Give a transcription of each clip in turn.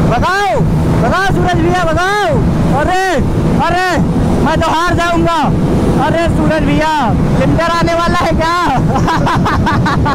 भगाओ भगाओ सूरज भैया भगाओ। अरे अरे मैं तो हार जाऊंगा। अरे सूरज भैया लिमटर आने वाला है क्या?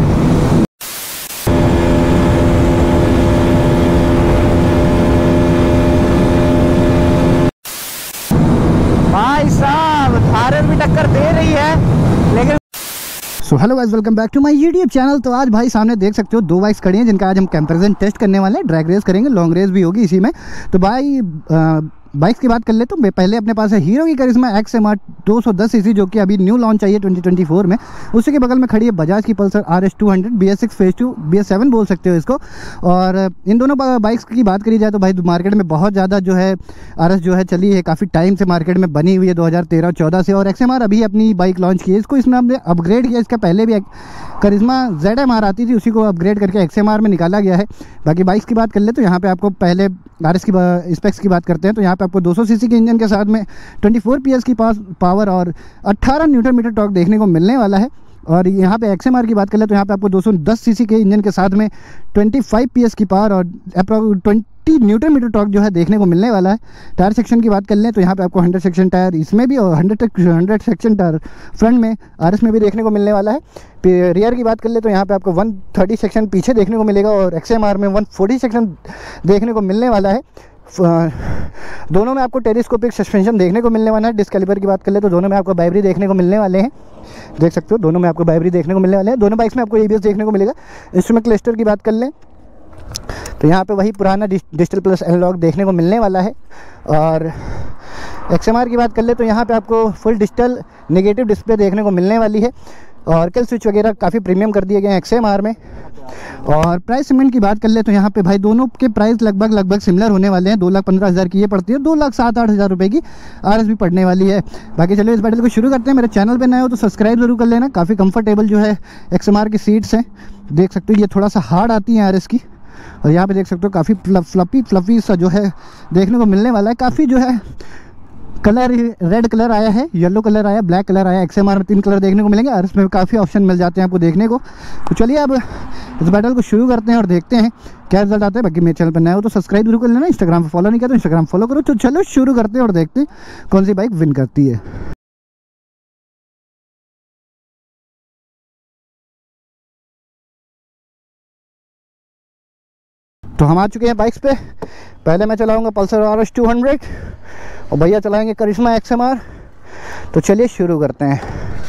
भाई साहब आरएस भी टक्कर दे रही है लेकिन। So hello guys, welcome back to my YouTube channel. तो आज भाई सामने देख सकते हो दो बाइक्स खड़ी हैं जिनका आज हम कंपैरिजन टेस्ट करने वाले हैं। ड्रैग रेस करेंगे, लॉन्ग रेस भी होगी इसी में। तो भाई बाइक्स की बात कर ले तो पहले अपने पास है हीरो की करिश्मा XMR 210 सीसी जो कि अभी न्यू लॉन्च आई है 2024 में। उसी के बगल में खड़ी है बजाज की Pulsar RS 200 BS6 phase 2 BS7 बोल सकते हो इसको। और इन दोनों बाइक्स की बात करी जाए तो भाई मार्केट में बहुत ज़्यादा जो है RS जो है चली है, काफ़ी टाइम से मार्केट में बनी हुई है 2013-14 से। और XMR अभी अपनी बाइक लॉन्च की है, इसको इसने हमने अपग्रेड किया। इसका पहले भी करिश्मा ZMR आती थी, उसी को अपग्रेड करके XMR में निकाला गया है। बाकी बाइक्स की बात कर ले तो यहाँ पे आपको पहले RS की स्पेक्स की बात करते हैं तो यहाँ पे आपको 200 सीसी के इंजन के साथ में 24 PS की पावर और 18 न्यूटन मीटर टॉर्क देखने को मिलने वाला है। और यहाँ पे XMR की बात कर ले तो यहाँ पे आपको 210 सीसी के इंजन के साथ में 25 PS की पावर और 20 न्यूटन मीटर टॉर्क जो है देखने को मिलने वाला है। टायर सेक्शन की बात कर लें तो यहाँ पे आपको 100 सेक्शन टायर इसमें भी और 100 सेक्शन टायर फ्रंट में RS में भी देखने को मिलने वाला है। रियर की बात कर ले तो यहाँ पे आपको 130 सेक्शन पीछे देखने को मिलेगा और XMR में 140 सेक्शन देखने को मिलने वाला है। दोनों में आपको टेलीस्कोपिक सस्पेंशन देखने को मिलने वाला है। डिस्क कैलिपर की बात कर ले तो दोनों में आपको वाइब्री देखने को मिलने वाले हैं, देख सकते हो दोनों में आपको वाइब्री देखने को मिलने वाले हैं। दोनों बाइक्स में आपको ABS देखने को मिलेगा। इंस्ट्रूमेंट क्लस्टर की बात कर लें तो यहाँ पे वही पुराना डिजिटल प्लस एनालॉग देखने को मिलने वाला है। और XMR की बात कर ले तो यहाँ पे आपको फुल डिजिटल नेगेटिव डिस्प्ले देखने को मिलने वाली है और किल स्विच वगैरह काफ़ी प्रीमियम कर दिए गए हैं XMR में। और प्राइस सेगमेंट की बात कर ले तो यहाँ पे भाई दोनों के प्राइस लगभग सिमिलर होने वाले हैं। 2,15,000 की ये पड़ती है, 2,07,000-8 हज़ार रुपये की RS भी पड़ने वाली है। बाकी चलो इस बैटल को शुरू करते हैं। मेरे चैनल पे नए हो तो सब्सक्राइब जरूर कर लेना। काफ़ी कंफर्टेबल जो है XMR की सीट्स हैं, देख सकते हो ये थोड़ा सा हार्ड आती हैं RS की। और यहाँ पे देख सकते हो काफ़ी फ्लफी सा जो है देखने को मिलने वाला है। काफ़ी जो है कलर रेड कलर आया है, येलो कलर आया, ब्लैक कलर आया। XMR में 3 कलर देखने को मिलेंगे और इसमें काफ़ी ऑप्शन मिल जाते हैं आपको देखने को। तो चलिए अब इस बैटल को शुरू करते हैं और देखते हैं क्या रिजल्ट आता है। बाकी मेरे चैनल पर नया हो तो सब्सक्राइब जरूर कर लेना। इंस्टाग्राम पर फॉलो नहीं किया तो इंस्टाग्राम फॉलो करो। तो चलो शुरू करते हैं और देखते हैं कौन सी बाइक विन करती है। तो हम आ चुके हैं बाइक्स पे। पहले मैं चलाऊंगा पल्सर RS 200 और भैया चलाएंगे करिश्मा XMR। तो चलिए शुरू करते हैं।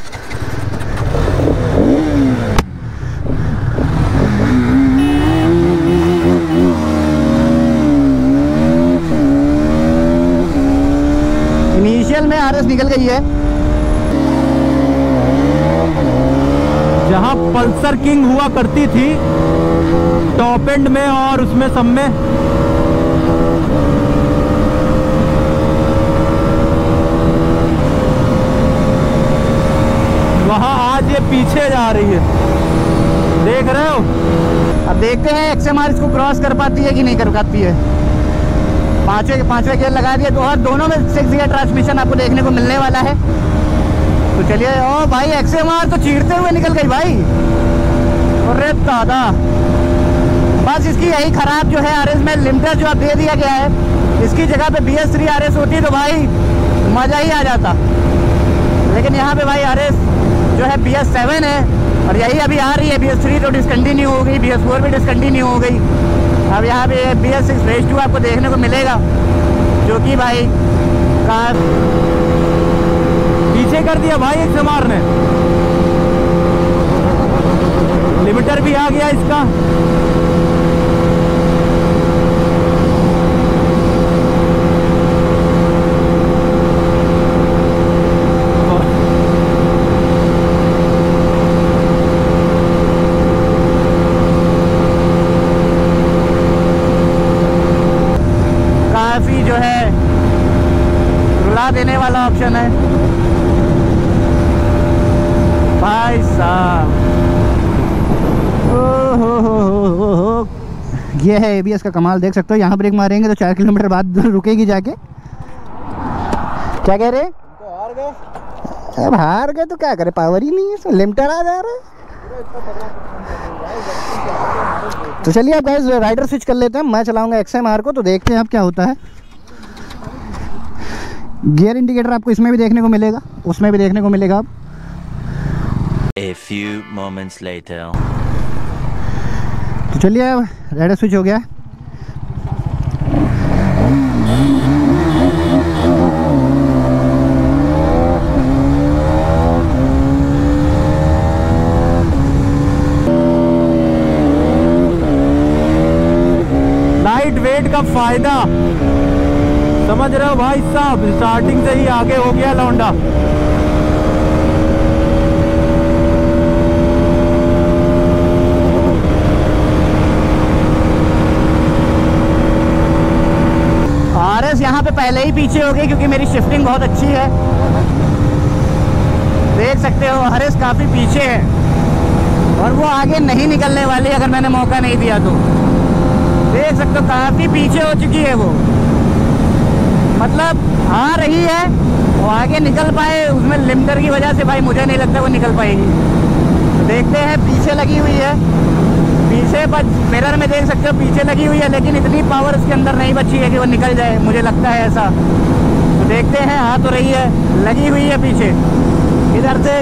इनिशियल में RS निकल गई है। जहां पल्सर किंग हुआ करती थी टॉप एंड में और उसमें सब में, वहां आज ये पीछे जा रही है, देख रहे हो। अब देखते हैं XMR इसको क्रॉस कर पाती है कि नहीं कर पाती है। पांचवें गियर लगा दिए तो और दोनों में 6 गियर ट्रांसमिशन आपको देखने को मिलने वाला है। तो चलिए। ओ भाई XMR तो चीरते हुए निकल गई भाई। अरे दादा, बस इसकी यही खराब जो है RS में लिमटर जो अब दे दिया गया है, इसकी जगह पे BS3 RS होती तो भाई मज़ा ही आ जाता। लेकिन यहाँ पे भाई RS जो है BS7 है और यही अभी आ रही है। BS3 तो डिसकंटिन्यू हो गई, BS4 भी डिसकंटिन्यू हो गई। अब यहाँ पे BS6 फेज 2 आपको देखने को मिलेगा जो कि भाई पीछे कर दिया भाई XMR ने। लिमिटर भी आ गया इसका। काफी जो है रुला देने वाला ऑप्शन है भाई साहब। हो। ये है ABS का कमाल, देख सकते हो। यहाँ ब्रेक मारेंगे तो 4 किलोमीटर बाद रुकेगी जाके। क्या कह रहे? तो हार गए। अब हार गए तो क्या करे, पावर ही नहीं है, लिमटर आ जा रहा है। तो चलिए अब गाइस राइडर स्विच कर लेते हैं। मैं चलाऊंगा XMR को, तो देखते हैं अब क्या होता है। गियर इंडिकेटर आपको इसमें भी देखने को मिलेगा, उसमें भी देखने को मिलेगा। अब A few moments later. तो चलिए अब राइडर स्विच हो गया। लाइट वेट का फायदा समझ रहे हो भाई साहब, स्टार्टिंग से ही आगे हो गया लौंडा। RS यहाँ पे पहले ही पीछे हो गई क्योंकि मेरी शिफ्टिंग बहुत अच्छी है। देख सकते हो RS काफी पीछे है और वो आगे नहीं निकलने वाली अगर मैंने मौका नहीं दिया तो। देख सकते हो काफी पीछे हो चुकी है वो, मतलब आ रही है वो आगे निकल पाए, उसमें लिमिटर की वजह से भाई मुझे नहीं लगता वो निकल पाएगी। तो देखते हैं, पीछे लगी हुई है, पीछे मिरर में देख सकते हो पीछे लगी हुई है, लेकिन इतनी पावर उसके अंदर नहीं बची है कि वो निकल जाए, मुझे लगता है ऐसा। तो देखते हैं, आ तो रही है, लगी हुई है पीछे इधर से।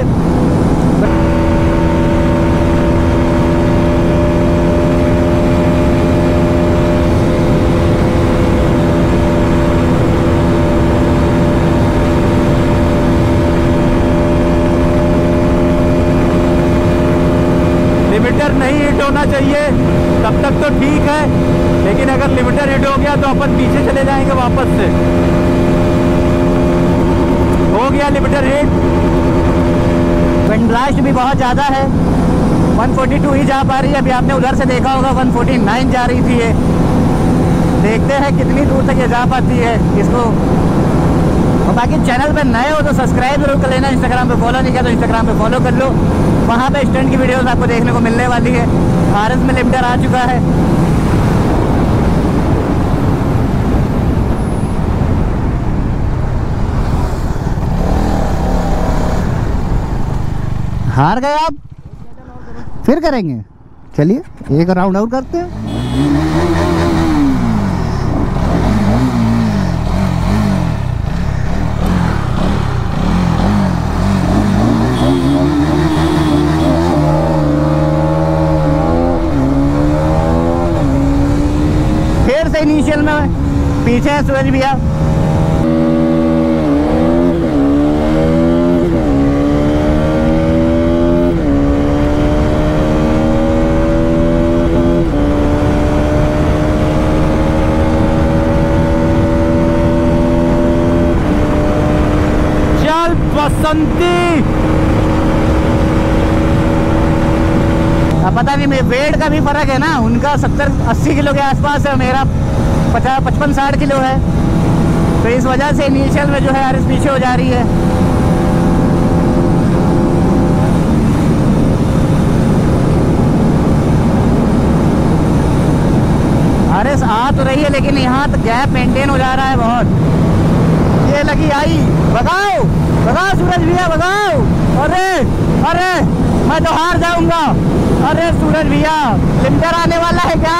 लिमिटर नहीं हिट होना चाहिए तब तक तो ठीक है, लेकिन अगर लिमिटर हिट हो गया तो अपन पीछे चले जाएंगे वापस से। हो गया लिमिटर हिट। विंड ब्लास्ट भी बहुत ज़्यादा है, 142 ही जा पा रही है। अभी आपने उधर से देखा होगा 149 जा रही थी ये। देखते हैं कितनी दूर तक ये जा पाती है इसको। और बाकी चैनल पे नए हो तो सब्सक्राइब जरूर कर लेना। इंस्टाग्राम पे फॉलो नहीं किया तो इंस्टाग्राम पे फॉलो कर लो, वहाँ पे स्टंट की वीडियोस आपको देखने को मिलने वाली है। RS में लिमिटर आ चुका है। हार गए आप, फिर करेंगे। चलिए एक राउंड और करते हैं। फिर से इनिशियल में पीछे है सूरज भैया। चल बसंती। अब पता नहीं, वेट का भी फर्क है ना, उनका 70-80 किलो के आसपास है, मेरा 55-60 किलो है। तो इस वजह से इनिशियल में जो है RS पीछे हो जा रही है। RS आ तो रही है लेकिन यहाँ तो गैप मेंटेन हो जा रहा है बहुत। ये लगी आई, भगाओ भगाओ सूरज भैया भगाओ। अरे अरे मैं तो हार जाऊंगा। अरे सूरज भैया लिमिटर आने वाला है क्या?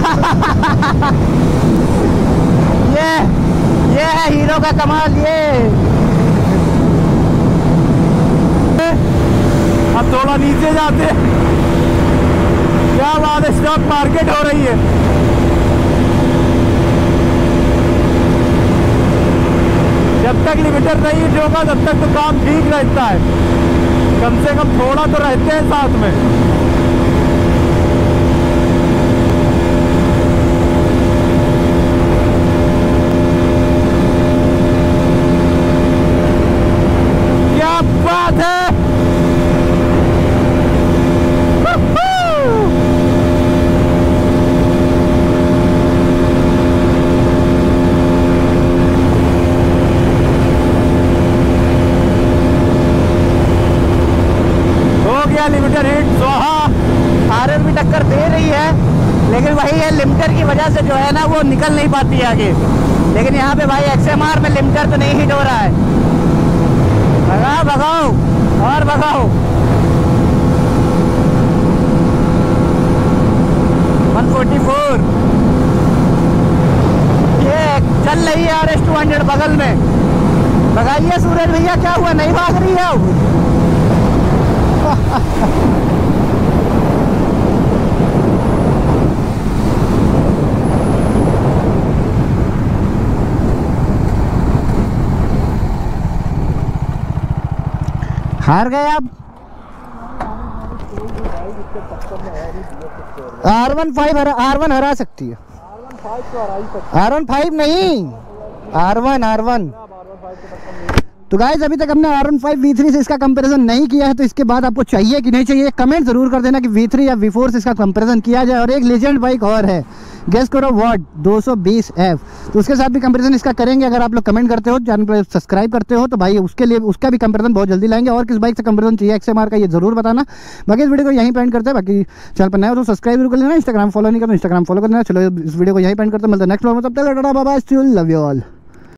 ये है हीरो का कमाल। ये अब थोड़ा नीचे जाते, क्या बात है, स्टॉक मार्केट हो रही है। जब तक लिमिटर नहीं हिट होगा तब तक तो काम ठीक रहता है, कम से कम थोड़ा तो रहते हैं साथ में। क्या बात है। लिमिटर हिट स्वाहा। RS भी टक्कर दे रही है, लेकिन वही है लिमिटर की वजह से जो है ना वो निकल नहीं पाती है आगे। लेकिन यहाँ पे भाई XMR में लिमिटर तो नहीं हिट हो रहा है। भगाओ भगाओ और भगाओ। 44 ये चल रही है RS 200 बगल में। भगाइए सूरज भैया, क्या हुआ, नहीं भाग रही है अब? हार गए आप। R15 हरा सकती है। R15 नहीं, R1। तो गाइस अभी तक हमने R15 V3 से इसका कंपैरिजन नहीं किया है, तो इसके बाद आपको चाहिए कि नहीं चाहिए कमेंट जरूर कर देना कि V3 या V4 से इसका कंपैरिजन किया जाए। और एक लेजेंड बाइक और है, गेस करो व्हाट, 220F, तो उसके साथ भी कंपैरिजन इसका करेंगे। अगर आप लोग कमेंट करते हो, चैनल पर सब्सक्राइब करते हो, तो भाई उसके लिए उसका भी कंपैरिजन बहुत जल्दी लाएंगे। और किस बाइक से कंपैरिजन चाहिए XMR का, ये जरूर बताना। बाकी इस वीडियो को यहीं पेंड करते हैं। बाकी चैनल पर नए हो तो सब्सक्राइब जरूर कर लेना। इंस्टाग्राम फॉलो नहीं करना, इंस्टाग्राम फॉलो करना। चलो इस वीडियो को यहीं पेंड करते हैं, मिलते हैं नेक्स्ट वीडियो में। तब तक bye bye, still love you all.